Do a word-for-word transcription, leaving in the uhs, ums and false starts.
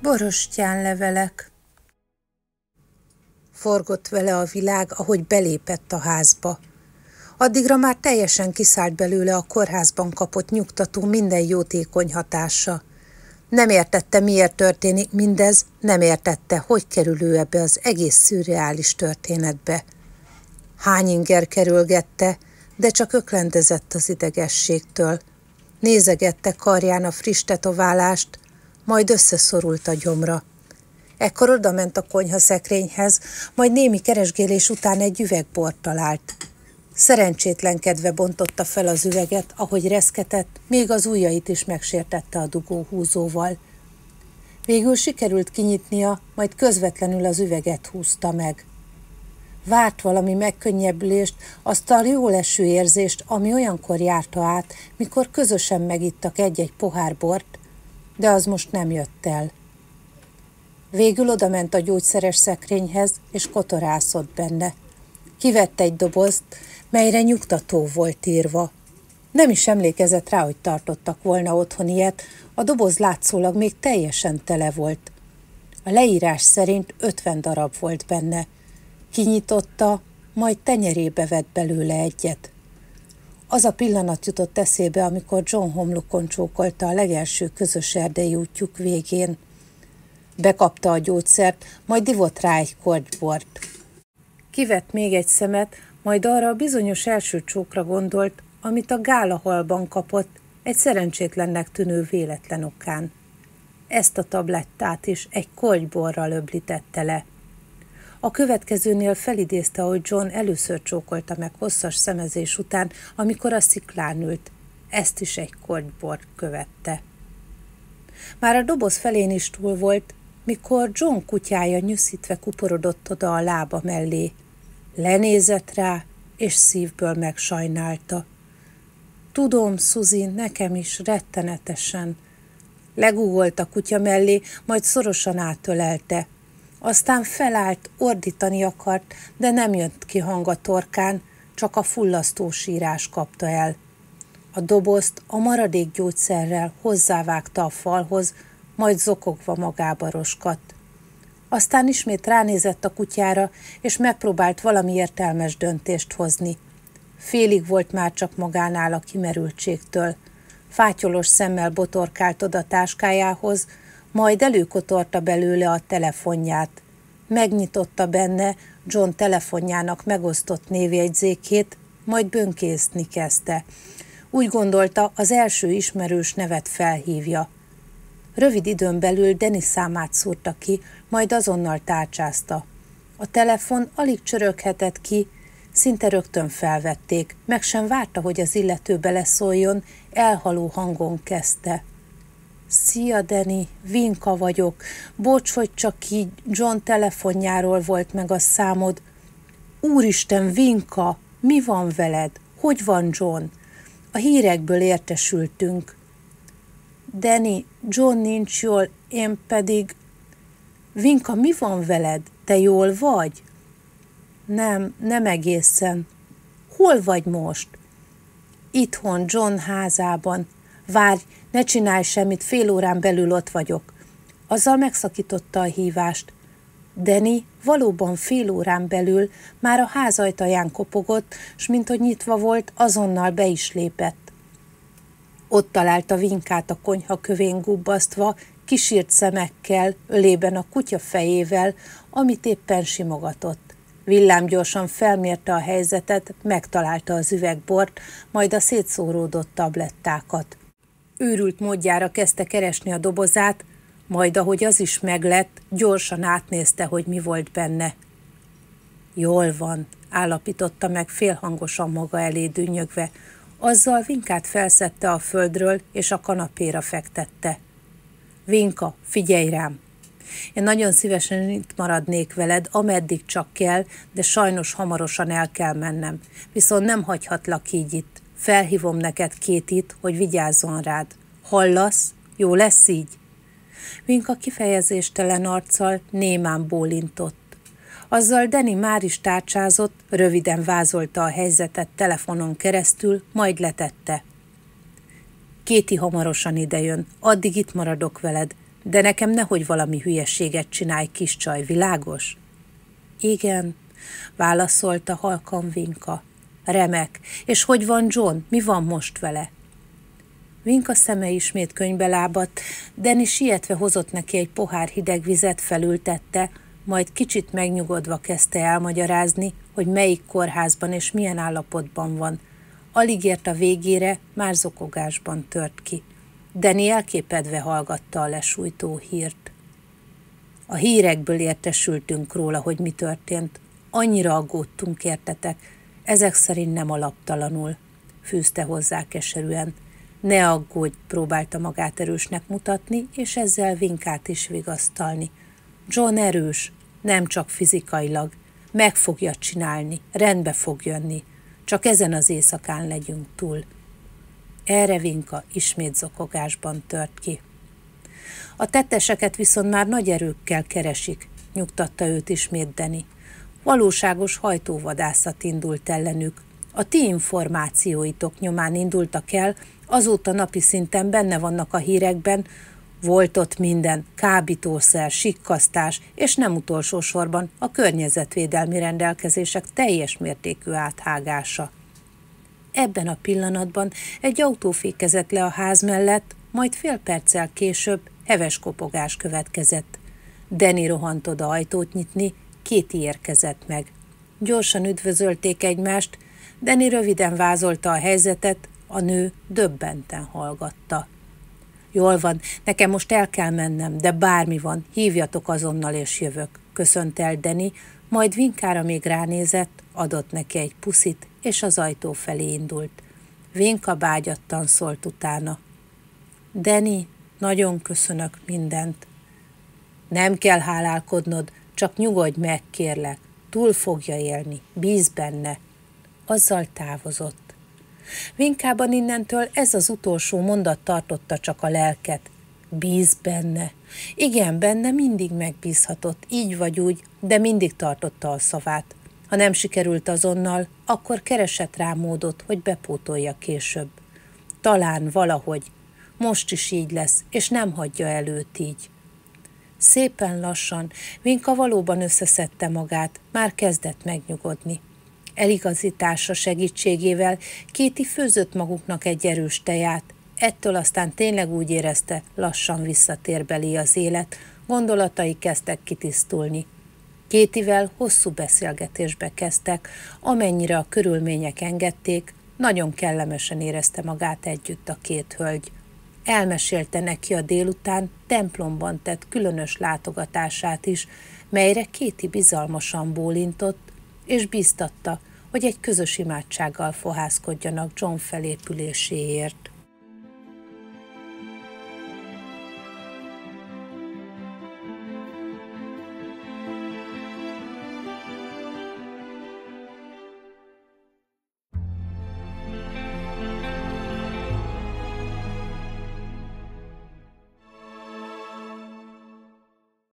Borostyánlevelek. Forgott vele a világ, ahogy belépett a házba. Addigra már teljesen kiszállt belőle a kórházban kapott nyugtató minden jótékony hatása. Nem értette, miért történik mindez, nem értette, hogy kerül ő ebbe az egész szürreális történetbe. Hány inger kerülgette, de csak öklendezett az idegességtől. Nézegette karján a friss tetoválást, majd összeszorult a gyomra. Ekkor odament a konyhaszekrényhez, majd némi keresgélés után egy üveg bort talált. Szerencsétlenkedve bontotta fel az üveget, ahogy reszketett, még az ujjait is megsértette a dugóhúzóval. Végül sikerült kinyitnia, majd közvetlenül az üveget húzta meg. Várt valami megkönnyebbülést, azt a jól eső érzést, ami olyankor járta át, mikor közösen megittak egy-egy pohár bort, de az most nem jött el. Végül odament a gyógyszeres szekrényhez, és kotorászott benne. Kivett egy dobozt, melyre nyugtató volt írva. Nem is emlékezett rá, hogy tartottak volna otthon ilyet, a doboz látszólag még teljesen tele volt. A leírás szerint ötven darab volt benne. Kinyitotta, majd tenyerébe vett belőle egyet. Az a pillanat jutott eszébe, amikor John homlokon csókolta a legelső közös erdei útjuk végén. Bekapta a gyógyszert, majd ivott rá egy kortybort. Kivett még egy szemet, majd arra a bizonyos első csókra gondolt, amit a gálahalban kapott, egy szerencsétlennek tűnő véletlen okán. Ezt a tablettát is egy kortyborral öblítette le. A következőnél felidézte, hogy John először csókolta meg hosszas szemezés után, amikor a sziklán ült. Ezt is egy kortybor követte. Már a doboz felén is túl volt, mikor John kutyája nyűszítve kuporodott oda a lába mellé. Lenézett rá, és szívből megsajnálta. Tudom, Suzy, nekem is rettenetesen. Legúgolt a kutya mellé, majd szorosan átölelte. Aztán felállt, ordítani akart, de nem jött ki hang a torkán, csak a fullasztó sírás kapta el. A dobozt a maradék gyógyszerrel hozzávágta a falhoz, majd zokogva magába roskadt. Aztán ismét ránézett a kutyára, és megpróbált valami értelmes döntést hozni. Félig volt már csak magánál a kimerültségtől. Fátyolos szemmel botorkált oda táskájához, majd előkotorta belőle a telefonját. Megnyitotta benne John telefonjának megosztott névjegyzékét, majd bönkészni kezdte. Úgy gondolta, az első ismerős nevet felhívja. Rövid időn belül Danny számát szúrta ki, majd azonnal tárcsázta. A telefon alig csöröghetett ki, szinte rögtön felvették, meg sem várta, hogy az illető beleszóljon, elhaló hangon kezdte. Szia, Danny, Vinka vagyok. Bocs, hogy csak így John telefonjáról volt meg a számod. Úristen, Vinka, mi van veled? Hogy van John? A hírekből értesültünk. Danny, John nincs jól, én pedig... Vinka, mi van veled? Te jól vagy? Nem, nem egészen. Hol vagy most? Itthon, John házában. Várj, ne csinálj semmit, fél órán belül ott vagyok. Azzal megszakította a hívást. Danny valóban fél órán belül már a ház ajtaján kopogott, s minthogy nyitva volt, azonnal be is lépett. Ott találta Vinkát a konyha kövén gubbasztva, kisírt szemekkel, ölében a kutya fejével, amit éppen simogatott. Villámgyorsan felmérte a helyzetet, megtalálta az üvegbort, majd a szétszóródott tablettákat. Őrült módjára kezdte keresni a dobozát, majd ahogy az is meglett, gyorsan átnézte, hogy mi volt benne. Jól van, állapította meg félhangosan maga elé dünnyögve. Azzal Vinkát felszedte a földről, és a kanapéra fektette. Vinka, figyelj rám! Én nagyon szívesen itt maradnék veled, ameddig csak kell, de sajnos hamarosan el kell mennem. Viszont nem hagyhatlak így itt. Felhívom neked Kétit, hogy vigyázzon rád. Hallasz? Jó lesz így? Vinka kifejezéstelen arccal némán bólintott. Azzal Danny már is tárcsázott, röviden vázolta a helyzetet telefonon keresztül, majd letette. Kéti hamarosan idejön, addig itt maradok veled. De nekem nehogy valami hülyeséget csinálj, kis csaj, világos? Igen, válaszolta halkan Vinka. Remek. És hogy van John? Mi van most vele? Vinka szeme ismét könybe lábadt, Danny sietve hozott neki egy pohár hideg vizet, felültette, majd kicsit megnyugodva kezdte elmagyarázni, hogy melyik kórházban és milyen állapotban van. Alig ért a végére, már zokogásban tört ki. Danny elképedve hallgatta a lesújtó hírt. A hírekből értesültünk róla, hogy mi történt. Annyira aggódtunk, értetek. Ezek szerint nem alaptalanul, fűzte hozzá keserűen. Ne aggódj, próbálta magát erősnek mutatni, és ezzel Vinkát is vigasztalni. John erős, nem csak fizikailag. Meg fogja csinálni, rendbe fog jönni. Csak ezen az éjszakán legyünk túl. Erre Vinka ismét zokogásban tört ki. A tetteseket viszont már nagy erőkkel keresik, nyugtatta őt ismét Danny. Valóságos hajtóvadászat indult ellenük. A ti információitok nyomán indultak el, azóta napi szinten benne vannak a hírekben, volt ott minden, kábítószer, sikkasztás, és nem utolsó sorban a környezetvédelmi rendelkezések teljes mértékű áthágása. Ebben a pillanatban egy autó fékezett le a ház mellett, majd fél perccel később heves kopogás következett. Danny rohant oda ajtót nyitni, Katie érkezett meg. Gyorsan üdvözölték egymást, Danny röviden vázolta a helyzetet, a nő döbbenten hallgatta. Jól van, nekem most el kell mennem, de bármi van, hívjatok azonnal és jövök, köszönt el Danny, majd Vinkára még ránézett, adott neki egy puszit, és az ajtó felé indult. Vinka bágyattan szólt utána. Danny, nagyon köszönök mindent. Nem kell hálálkodnod, csak nyugodj meg, kérlek. Túl fogja élni, bíz benne. Azzal távozott. Vinkában innentől ez az utolsó mondat tartotta csak a lelket. Bíz benne. Igen, benne mindig megbízhatott, így vagy úgy, de mindig tartotta a szavát. Ha nem sikerült azonnal, akkor keresett rá módot, hogy bepótolja később. Talán valahogy. Most is így lesz, és nem hagyja el őt így. Szépen lassan Vinka valóban összeszedte magát, már kezdett megnyugodni. Eligazítása segítségével Katie főzött maguknak egy erős teját, ettől aztán tényleg úgy érezte, lassan visszatér belé az élet, gondolatai kezdtek kitisztulni. Katievel hosszú beszélgetésbe kezdtek, amennyire a körülmények engedték, nagyon kellemesen érezte magát együtt a két hölgy. Elmesélte neki a délután templomban tett különös látogatását is, melyre Katie bizalmasan bólintott, és bíztatta, hogy egy közös imádsággal fohászkodjanak John felépüléséért.